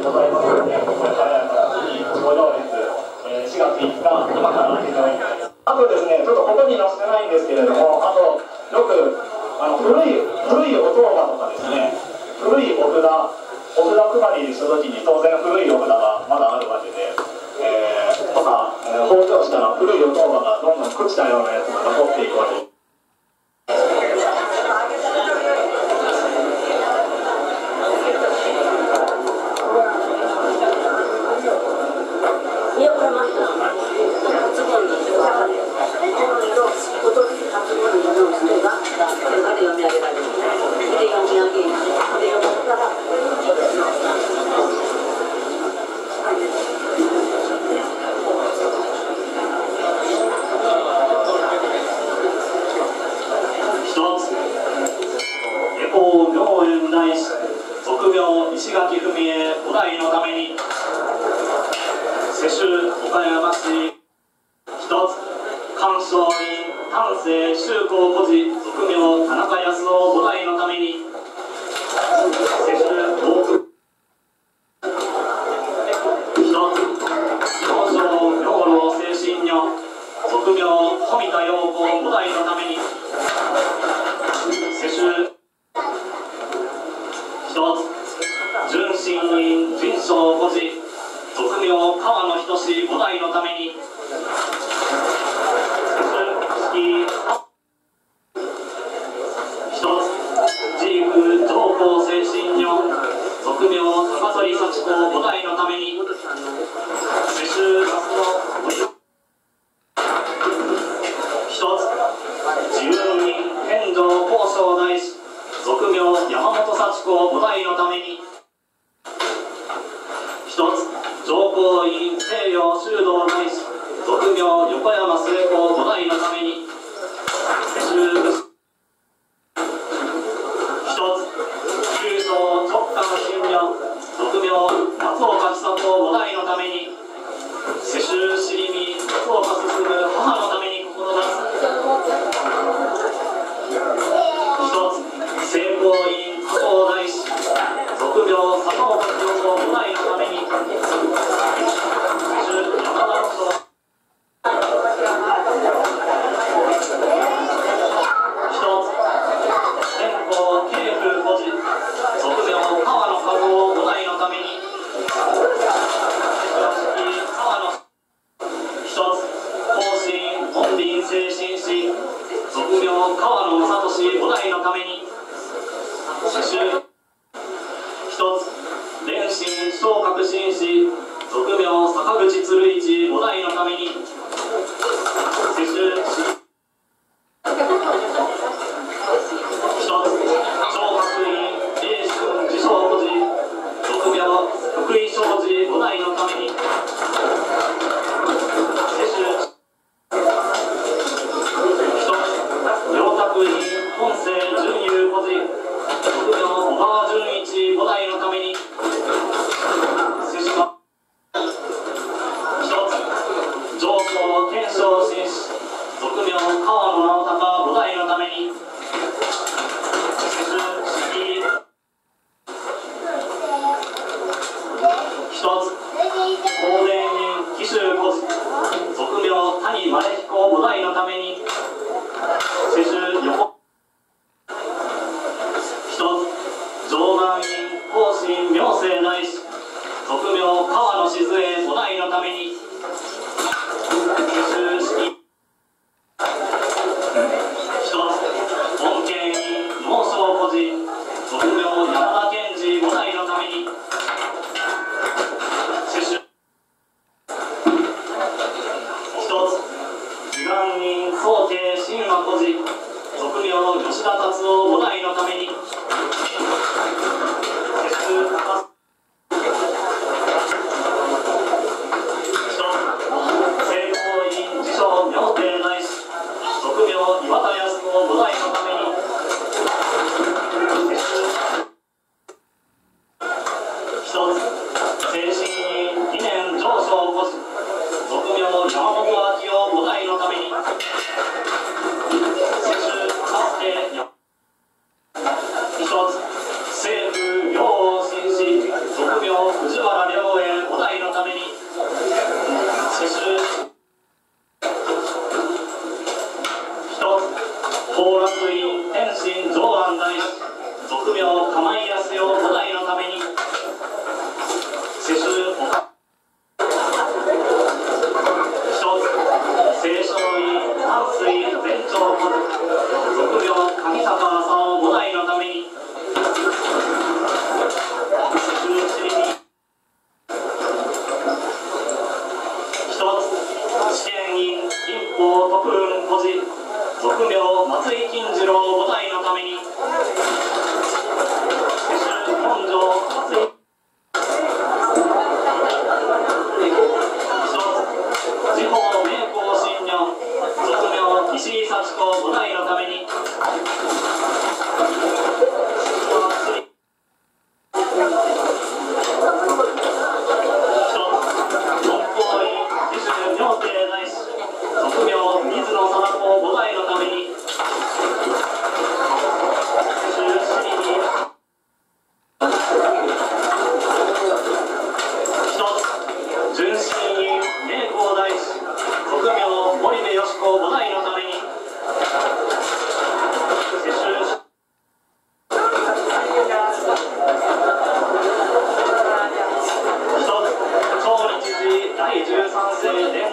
ございますので、早い形にご行列、4月5日、今から開けております。あとですね、ちょっとここに載せてないんですけれども、あと、よく古いお当場とかですね、古いお札配りするときに当然古いお札がまだあるわけで、とか、包丁したら古いお当場がどんどん朽ちたようなやつが残っていくわけです。石垣文江お題のために世襲岡山市一つ鑑賞人丹精修行孤児俗名田中康夫お題のために世襲大久一つ表彰養老精神女俗名富田陽子お題のために世襲一つ純真院純正孤児俗名川野仁五代のために一つジーク上皇精神女俗名高取幸子五代のために世襲活動一つ自由人天上高尚大師俗名山本幸子五代のために一つ上皇院西洋修道大師俗名横山末子五代のために世襲一つ九州直下の信者俗名松岡千里五代のために世襲尻見松岡進母のために志す一つ聖光院加藤大師俗名坂本清子五代のために世襲山田の人一つ天保慶風孤児俗名川野和夫五代のために川野一つ後進本林精神師俗名川野正俊五代のために世襲一つ蓮心昇格紳士俗名坂口鶴一五代のために世襲一つ長白院霊春自称孤児俗名福井昌司五代のために世襲一つ良沢院本世準優孤児俗名小川純一五代のために世襲一つ上皇天正紳士俗名川野直隆五代のために世襲式一つ高田院紀州孤児俗名谷前彦五代のために世襲横一つ常願院後進明星大師俗名川野静江五代のために世襲式一つ本県院農商孤児俗名山田賢治五代のために世襲一つ祈願院宗家神話孤児俗名吉田達夫五代のために世襲高一つる電